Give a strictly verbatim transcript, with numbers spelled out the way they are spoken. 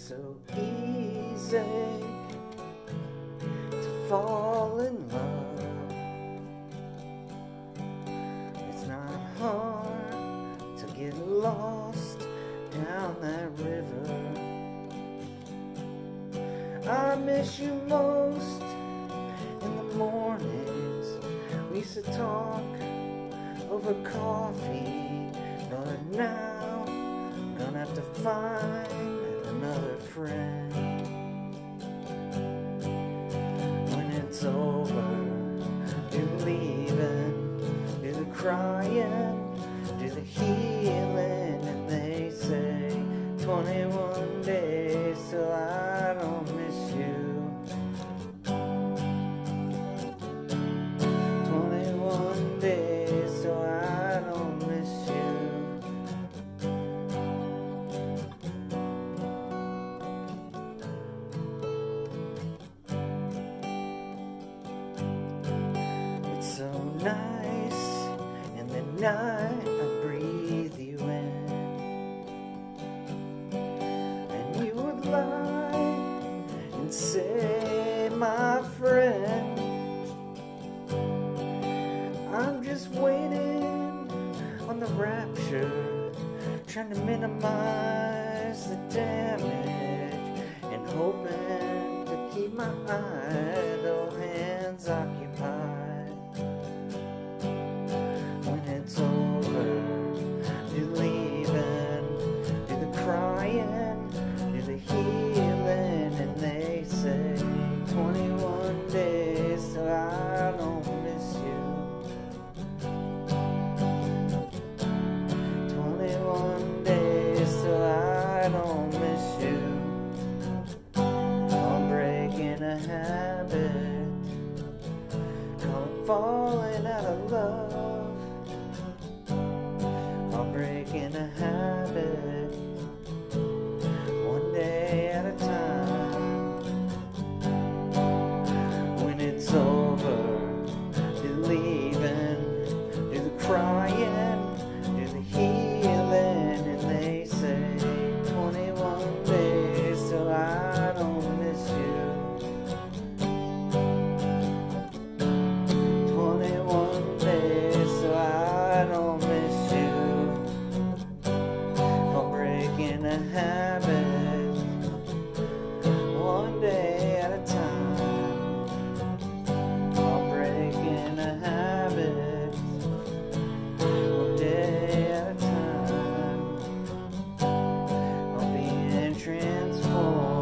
so easy to fall in love. It's not hard to get lost down that river. I miss you most in the mornings. We used to talk over coffee, but now I'm gonna have to find another friend. When it's over, do the leaving, do the crying, do the healing, and they say twenty-one days till I don't miss you. twenty-one days till I don't miss you. It's so nice in the night I breathe you in, and you would lie and say, my friend, I'm just waiting on the rapture, trying to minimize the damage, and hoping to keep my idle hands occupied. When it's over, do the leaving, do the crying, do the healing, and they say twenty-one days till I don't miss you. twenty-one days till I don't miss you. I'm breaking a habit called falling out of love. I'm breaking a habit one day at a time. When it's over, do the leaving, do the crying, do the healing, and they say twenty-one days till I don't miss you. twenty-one days till I don't miss you. I'm breaking a habit one day at a time. I'm breaking a habit one day at a time. I'm being transformed.